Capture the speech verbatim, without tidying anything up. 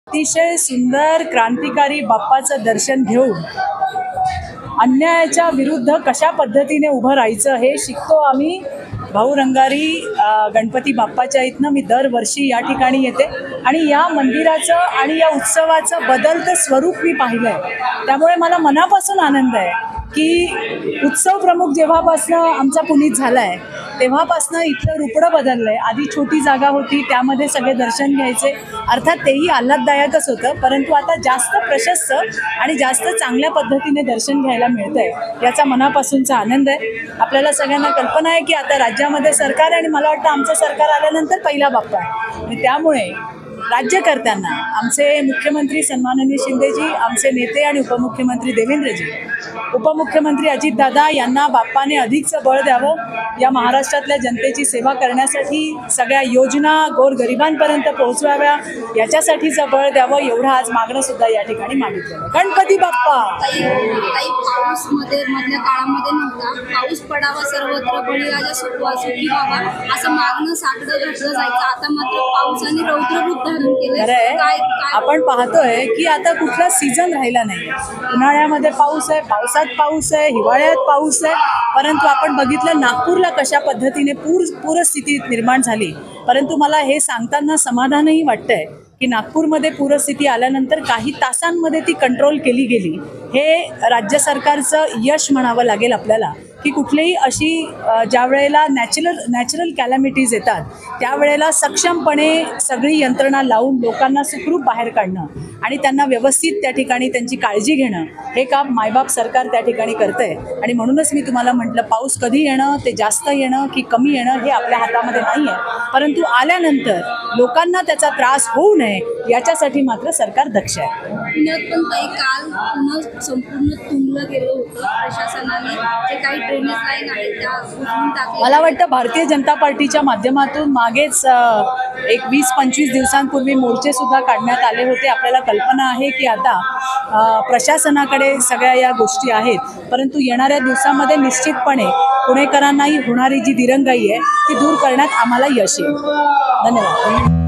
अतिशय सुंदर क्रांतिकारी बाप्पाचं दर्शन घेऊन अन्यायाच्या विरुद्ध कशा पद्धतीने उभं राहायचं हे शिकतो आम्ही। भाऊ रंगारी अ, गणपती बाप्पाच्या इथनं मी दरवर्षी या ठिकाणी येते आणि या मंदिराचं आणि या उत्सवाचं बदलतं स्वरूप मी पाहिलं आहे। त्यामुळे मला मनापासून आनंद आहे की उत्सव प्रमुख जेव्हापासनं आमचा पुनीत झाला आहे तेव्हापासनं इथलं रूपडं बदललं आहे। आधी छोटी जागा होती, त्यामध्ये सगळे दर्शन घ्यायचे, अर्थात तेही आल्हाददायकच होतं, परंतु आता जास्त प्रशस्त आणि जास्त चांगल्या पद्धतीने दर्शन घ्यायला मिळतं आहे, याचा मनापासूनचा आनंद आहे। आपल्याला सगळ्यांना कल्पना आहे की आता राज्यामध्ये सरकार आहे आणि मला वाटतं आमचं सरकार आल्यानंतर पहिला बाप्पा आहे आणि त्यामुळे राज्यकर्त्यांना आमचे मुख्यमंत्री सन्माननीय शिंदेजी, आमचे नेते आणि उपमुख्यमंत्री देवेंद्रजी, उपमुख्यमंत्री अजितदादा यांना बाप्पाने अधिकचं बळ द्यावं, या महाराष्ट्रातल्या जनतेची सेवा करण्यासाठी सगळ्या योजना गोरगरिबांपर्यंत पोहोचवाव्या याच्यासाठीचं बळ द्यावं, एवढं आज मागणं सुद्धा या ठिकाणी मागितलं। गणपती बाप्पा। काही पाऊस मध्ये मधल्या काळामध्ये नव्हता, पाऊस पडावा सर्वत्र, बळीराजा सुखवा सुखी व्हावा असं मागणं साकडं घातलं जायचं, आता मात्र पावसाने रौद्र रूप धारण केलं। काय आपण पाहतोय की आता कुठला सीझन राहिला नाही। उन्हाळ्यामध्ये पाऊस आहे, पावसात पाऊस आहे, हिवाळ्यात पाऊस आहे, परंतु आपण बघितलं नागपूरला कशा पद्धतीने पूर पूरस्थिती निर्माण झाली। परंतु मला हे सांगताना समाधानही वाटतंय की नागपूरमध्ये पूरस्थिती आल्यानंतर काही तासांमध्ये ती कंट्रोल केली गेली। हे राज्य सरकारचं यश म्हणावं लागेल आपल्याला की कुठलीही अशी ज्या वेळेला नॅचरल नॅचरल कॅलॅमिटीज येतात त्यावेळेला सक्षमपणे सगळी यंत्रणा लावून लोकांना सुखरूप बाहेर काढणं आणि त्यांना व्यवस्थित त्या ठिकाणी त्यांची काळजी घेणं हे काम मायबाप सरकार त्या ठिकाणी करतं आहे। आणि म्हणूनच मी तुम्हाला म्हटलं, पाऊस कधी येणं, ते जास्त येणं की कमी येणं हे आपल्या हातामध्ये नाही आहे, परंतु आल्यानंतर लोकांना त्याचा त्रास होऊ नये याच्यासाठी मात्र सरकार दक्ष आहे। पुण्यात पण काही काल पुन्हा संपूर्ण तुंबलं गेलं होतं, प्रशासनाने जे काही ड्रेनेज लाईन आहे त्या उचलून टाकल्या। मला वाटतं भारतीय जनता पार्टीच्या माध्यमातून मागेच एक वीस पंचवीस दिवसांपूर्वी मोर्चे सुद्धा काढण्यात आले होते। आपल्याला कल्पना आहे की आता प्रशासनाकडे सगळ्या या गोष्टी आहेत, परंतु येणाऱ्या दिवसामध्ये निश्चितपणे पुणेकरांनाही होणारी जी दिरंगाई आहे ती दूर करण्यात आम्हाला यश येईल। धन्यवाद।